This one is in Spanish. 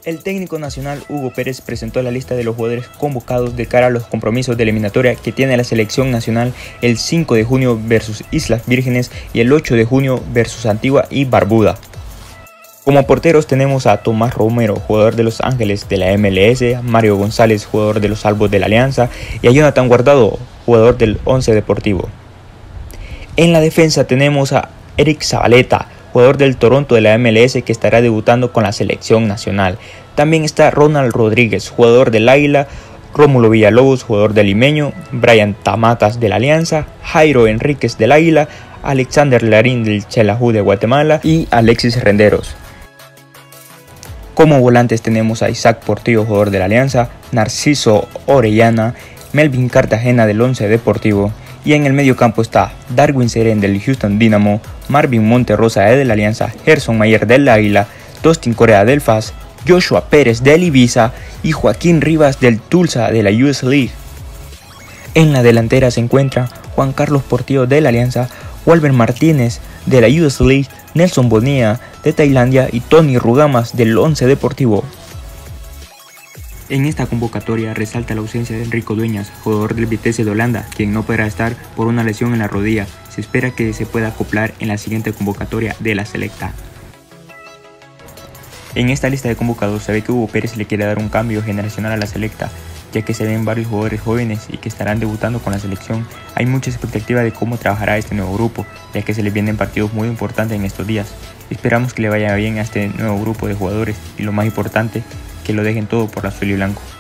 El técnico nacional Hugo Pérez presentó la lista de los jugadores convocados de cara a los compromisos de eliminatoria que tiene la selección nacional el 5 de junio versus Islas Vírgenes y el 8 de junio versus Antigua y Barbuda. Como porteros tenemos a Tomás Romero, jugador de Los Ángeles de la MLS, a Mario González, jugador de los Albos de la Alianza, y a Jonathan Guardado, jugador del Once Deportivo. En la defensa tenemos a Eric Zabaleta, jugador del Toronto de la MLS que estará debutando con la selección nacional. También está Ronald Rodríguez, jugador del Águila, Rómulo Villalobos, jugador del Limeño, Brian Tamatas de la Alianza, Jairo Enríquez del Águila, Alexander Larín del Xelajú de Guatemala y Alexis Renderos. Como volantes tenemos a Isaac Portillo, jugador de la Alianza, Narciso Orellana, Melvin Cartagena del Once Deportivo. Y en el medio campo está Darwin Serén del Houston Dynamo, Marvin Monterrosa de la Alianza, Gerson Mayer del Águila, Dustin Corea del FAS, Joshua Pérez del Ibiza y Joaquín Rivas del Tulsa de la US League. En la delantera se encuentra Juan Carlos Portillo de la Alianza, Walter Martínez de la US League, Nelson Bonilla de Tailandia y Tony Rugamas del Once Deportivo. En esta convocatoria resalta la ausencia de Enrico Dueñas, jugador del Vitesse de Holanda, quien no podrá estar por una lesión en la rodilla. Se espera que se pueda acoplar en la siguiente convocatoria de la selecta. En esta lista de convocados se ve que Hugo Pérez le quiere dar un cambio generacional a la selecta, ya que se ven varios jugadores jóvenes y que estarán debutando con la selección. Hay mucha expectativa de cómo trabajará este nuevo grupo, ya que se les vienen partidos muy importantes en estos días. Esperamos que le vaya bien a este nuevo grupo de jugadores y lo más importante, que lo dejen todo por azul y blanco.